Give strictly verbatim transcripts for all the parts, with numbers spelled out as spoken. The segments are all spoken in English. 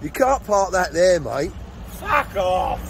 You can't park that there, mate. Fuck off!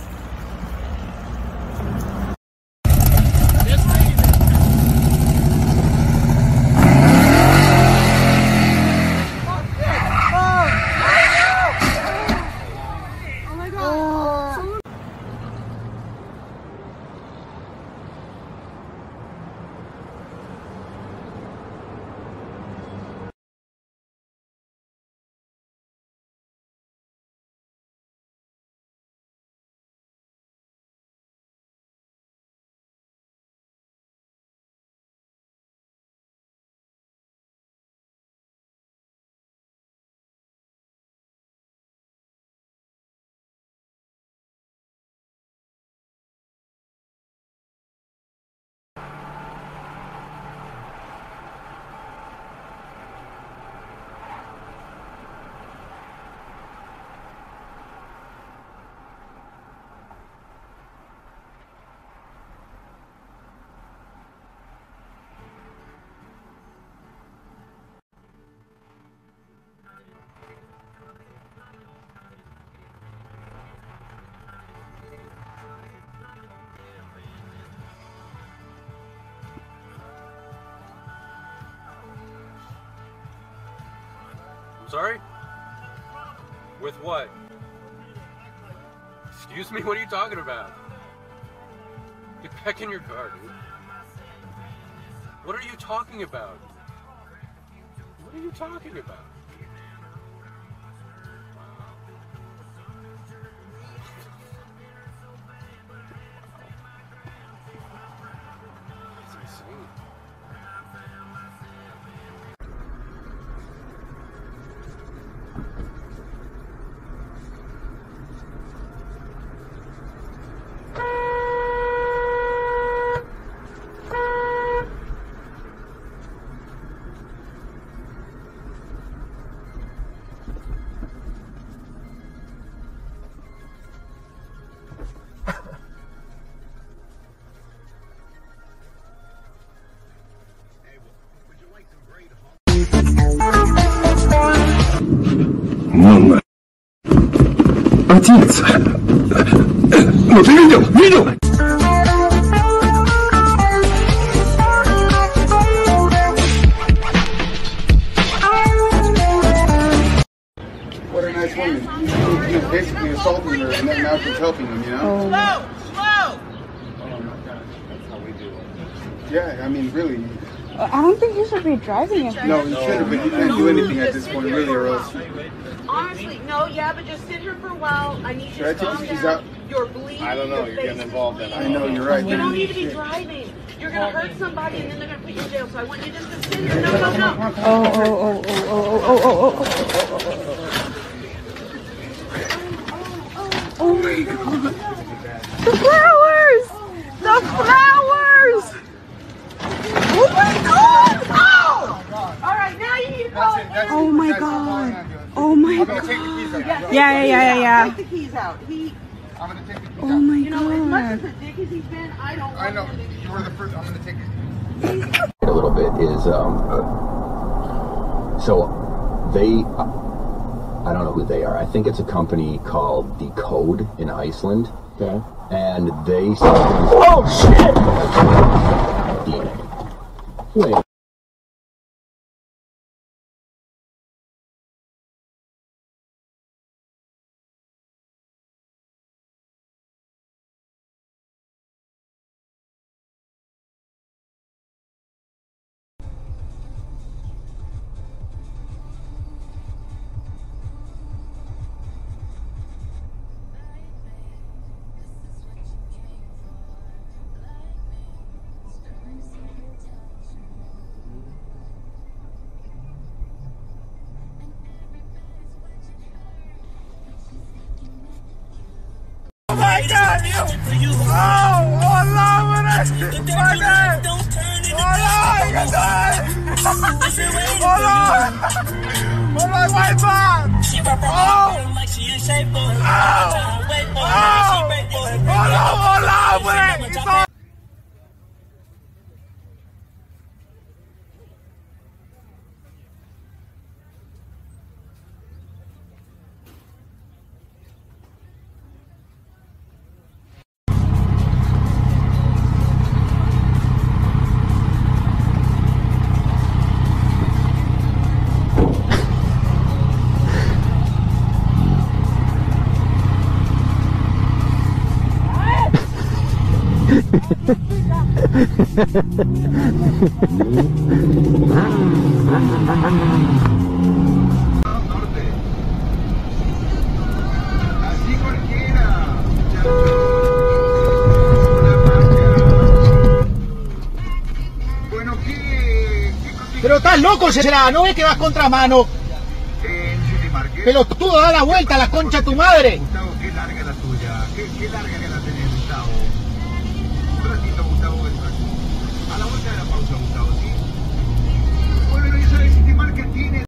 Sorry? With what? Excuse me? What are you talking about? Get back in your car, dude. What are you talking about? What are you talking about? That's insane. Мама. Отец. Ну ты видел? Видел? What a nice woman. He was basically assaulting her and then now she's helping him, you know? Oh. Slow! Slow! Oh my gosh, that's how we do it. Yeah, I mean, really. I don't think you should be driving it. No, you shouldn't, but you can't do anything at this point, really, or else. Honestly, no, yeah, but just sit here for a while. I need you Should I to take calm these keys down. out? You're bleeding. I don't know, your you're face getting is involved in it. I know, you're right. You don't need to be driving. You're going to hurt somebody and then they're going to put you in jail. So I want you just to sit here. No, no, no. Oh, oh, oh, oh, oh, oh, oh, oh, oh. Oh my God. The flowers! The flowers! Oh my God! Oh! All right, now you need to call it. Oh my God. Oh my I'm gonna take the God. keys out. Yeah, Yeah, yeah, yeah, yeah, Take the keys out. He, I'm gonna take the keys Oh out. my you know, as much as God. a dick as he's been, I don't I want know. him to. You were the first. I'm gonna take it. A little bit is um. Uh, so they. Uh, I don't know who they are. I think it's a company called Decode in Iceland. Okay. And they. Oh shit! D N A. Wait. Oh my God, you! Oh, oh Lord, what is it? My God! Oh Lord, you can die! Oh Lord! Oh Lord, my mom! Oh! Oh! Oh! Oh Lord, oh Lord, what is it? Pero estás loco, será, ¿no ves que vas contra mano? Pelotudo, da la vuelta a la concha de tu madre. Gustavo, qué larga la tuya. Qué, qué larga que la tenés, Gustavo. Un ratito, Gustavo. A la vuelta de la pausa, Gustavo, ¿sí? Bueno, y sabes, City Market tiene...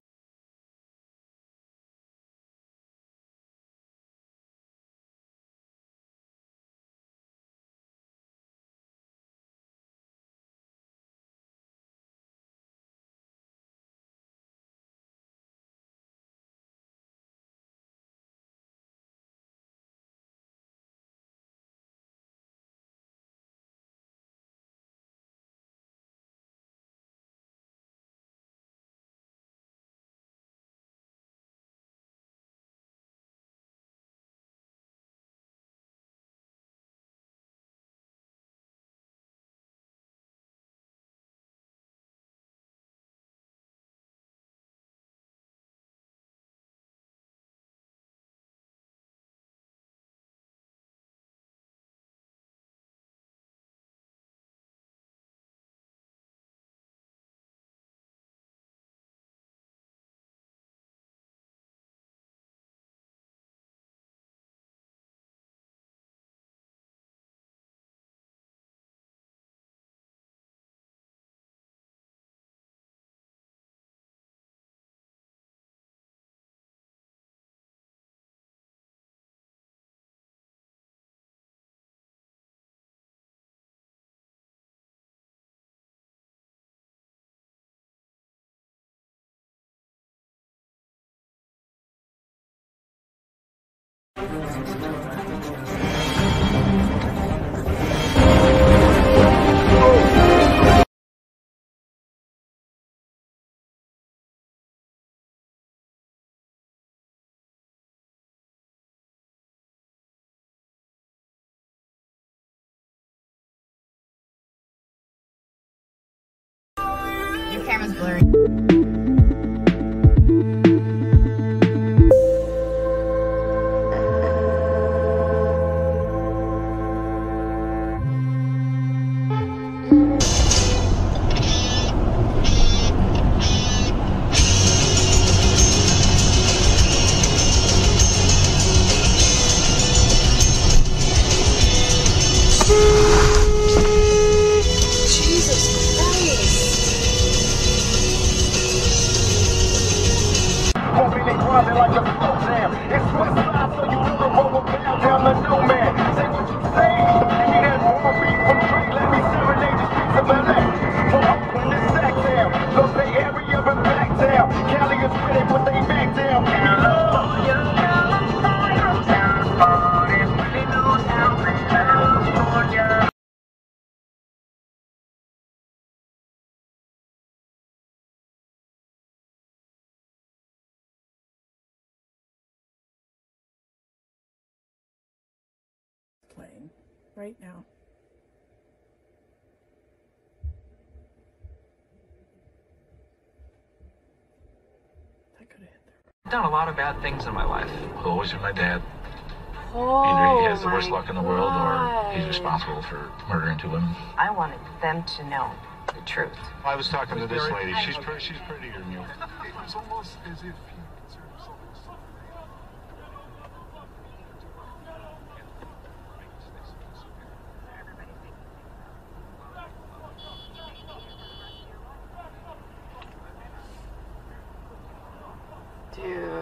Your camera's blurry. Playing right now. I could have hit there. I've done a lot of bad things in my life. Always with my dad. Oh, Either he has the worst my luck in the world or he's God. responsible for murdering two women. I wanted them to know the truth. I was talking to this lady. She's pretty, she's prettier than you. It was almost as if he considered himself a son. Dude.